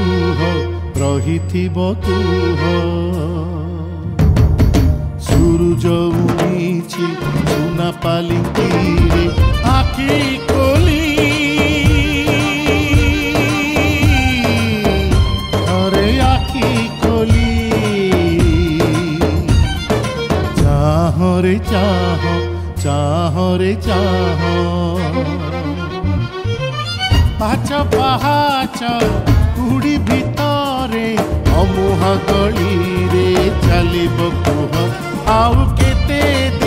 कुह रहिथिब कुह सूरज उठिछि सुना पालिंकीरे आखि खोली अरे आखि खोली चाह रे चाह चाह रे चाह पाच पहाच कुड़ी भितरे अमुहा गली रे चलिब कुह आउ केते